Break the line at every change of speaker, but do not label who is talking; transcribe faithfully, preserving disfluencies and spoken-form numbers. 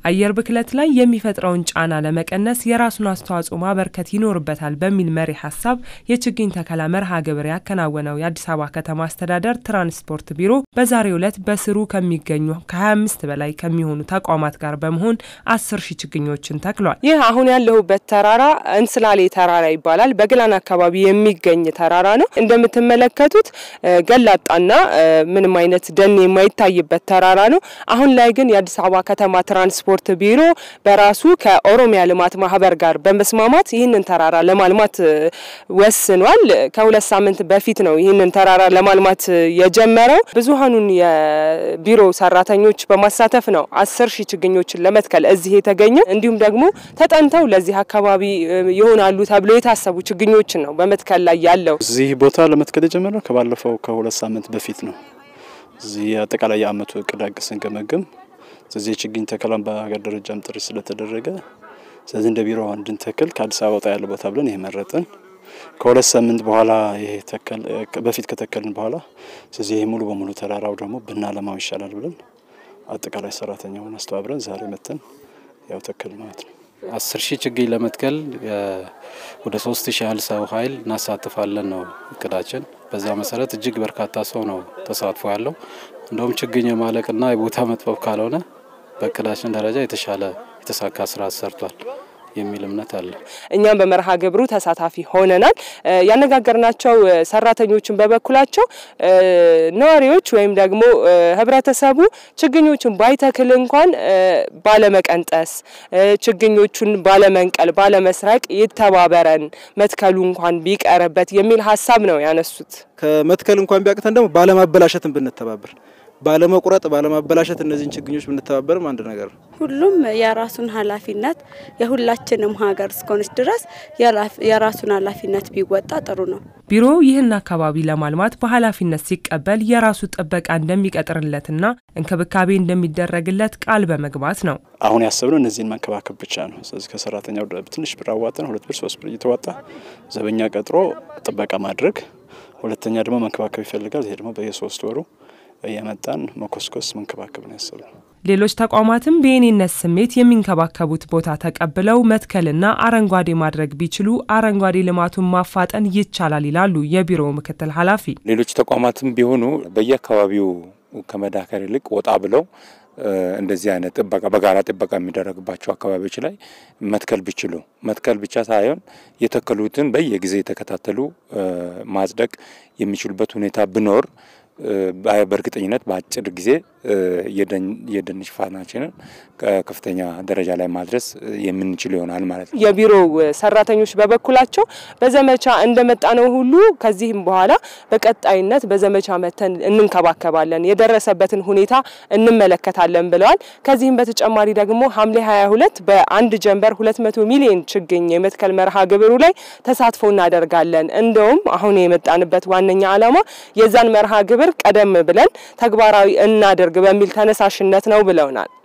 አየር ብክለት ላይ የሚፈጥረውን ጫና ለመቀነስ የራሱን አስተዋጽኦ ማበርከት ይኖርበታል በሚል መሪ ሐሳብ የችግኝ ተከላ መርሃ ግብር ያከናወነው የአዲስ አበባ ከተማ አስተዳደር ትራንስፖርት ቢሮ በዛሬው ዕለት በስሩ ከሚገኙ ከ25 በላይ ከሚሆኑ ተቋማት ጋር በመሆን አስር ሺህ ችግኞችን ተክሏል። ይህ አሁን ያለውበት ተራራ እንስላሌ ተራራ ይባላል። በግላን አካባቢ የሚገኝ ተራራ ነው። እንደምትመለከቱት ገላጣና ምንም አይነት ደን የማይታይበት ተራራ ነው። አሁን ላይ ግን የአዲስ አበባ ከተማ ትራንስፖርት ቢሮ በራሱ ከኦሮሚያ ልማት ማህበር ጋር በመስማማት ይህንን ተራራ ለማልማት ወስኗል። ከሁለት ሳምንት በፊት ነው ይህንን ተራራ ለማልማት የጀመረው። ብዙሃኑን የቢሮ ሰራተኞች በማሳተፍ ነው አስር ሺህ ችግኞችን ለመትከል እዚህ የተገኘው። እንዲሁም ደግሞ ተጠንተው ለዚህ አካባቢ ይሆናሉ ተብሎ የታሰቡ ችግኞችን ነው በመትከል ላይ ያለው።
እዚህ ቦታ ለመትከል የጀመረው ከባለፈው ከሁለት ሳምንት በፊት ነው። እዚህ አጠቃላይ የአመቱ እቅድ አቅሰን ገመገም ስለዚህ ችግኝ ተከላን በአገር ደረጃም ጥሪ ስለተደረገ ስለዚህ እንደ ቢሮ አንድን ተከል ከአዲስ አበባ ወጣ ያለ ቦታ ብለን ይመረጥን ከሁለት ሳምንት በኋላ ይሄ ተከል በፊት ከተከልን በኋላ ስለዚህ ሙሉ በሙሉ ተራራው ደግሞ ብናለማው ይሻላል ብለን አጠቃላይ ሰራተኛውን አስተባብረን ዛሬ መተን ያው ተከል ማለት ነው።
አስር ሺህ ችግኝ ለመትከል ወደ ሶስት ሺህ ያህል ሰው ኃይል እናሳትፋለን ነው እቅዳችን። በዛ መሰረት እጅግ በርካታ ሰው ነው ተሳትፎ ያለው። እንደውም ችግኝ ማለቅና የቦታ መጥበብ ካልሆነ በእቅዳችን ደረጃ የተሻለ የተሳካ ስራ ሰርቷል የሚል እምነት አለ።
እኛም በመርሃ ግብሩ ተሳታፊ ሆነናል። ያነጋገርናቸው ሰራተኞችን በበኩላቸው ነዋሪዎች ወይም ደግሞ ህብረተሰቡ ችግኞችን ባይተክል እንኳን ባለመቀንጠስ ችግኞቹን ባለመንቀል ባለመስራቅ ይተባበረን መትከሉ እንኳን ቢቀርበት የሚል ሐሳብ ነው ያነሱት።
ከመትከል እንኳን ቢያቅተን ደግሞ ባለማበላሸትን ብንተባበር ባለመቁረጥ ባለማበላሸት እነዚህን ችግኞች ብንተባበርም አንድ ነገር ነው።
ሁሉም የራሱን ኃላፊነት የሁላችንም ሀገር እስከሆነች ድረስ የራሱን ኃላፊነት ቢወጣ ጥሩ ነው።
ቢሮ ይህን አካባቢ ለማልማት በኃላፊነት ሲቀበል የራሱ ጥበቃ እንደሚቀጥርለትና እንክብካቤ እንደሚደረግለት ቃል በመግባት ነው።
አሁን ያሰብነው እነዚህን መንከባከብ ብቻ ነው። ስለዚህ ከሰራተኛው ትንሽ ብር አዋጣን ሁለት ብር ሶስት ብር እየተዋጣ ዘበኛ ቀጥሮ ጥበቃ ማድረግ፣ ሁለተኛ ደግሞ መንከባከብ ይፈልጋል። ይሄ ደግሞ በየሶስት ወሩ የመጣን መኮስኮስ መንከባከብ ነው ያሰብነው።
ሌሎች ተቋማትም በየኔነት ስሜት የሚንከባከቡት ቦታ ተቀብለው መትከልና አረንጓዴ ማድረግ ቢችሉ አረንጓዴ ልማቱን ማፋጠን ይቻላል ይላሉ የቢሮው ምክትል ኃላፊ።
ሌሎች ተቋማትም ቢሆኑ በየአካባቢው ከመዳከር ይልቅ ወጣ ብለው እንደዚህ አይነት ጥበቃ በጋራ ጥበቃ የሚደረግባቸው አካባቢዎች ላይ መትከል ቢችሉ መትከል ብቻ ሳይሆን የተከሉትን በየጊዜ የተከታተሉ ማጽደቅ የሚችሉበት ሁኔታ ቢኖር በእርግጠኝነት በአጭር ጊዜ የደን ሽፋናችንን ከፍተኛ ደረጃ ላይ ማድረስ የምንችል ይሆናል ማለት ነው።
የቢሮው ሰራተኞች በበኩላቸው በዘመቻ እንደመጣነው ሁሉ ከዚህም በኋላ በቀጣይነት በዘመቻ መተን እንንከባከባለን የደረሰበትን ሁኔታ እንመለከታለን ብለዋል። ከዚህም በተጨማሪ ደግሞ ሐምሌ ሃያ ሁለት በአንድ ጀንበር ሁለት መቶ ሚሊዮን ችግኝ የመትከል መርሃ ግብሩ ላይ ተሳትፎ እናደርጋለን። እንደውም አሁን የመጣንበት ዋነኛ ዓላማ የዛን መርሃ ግብር ቀደም ብለን ተግባራዊ እናደርግ በሚል ተነሳሽነት ነው ብለውናል።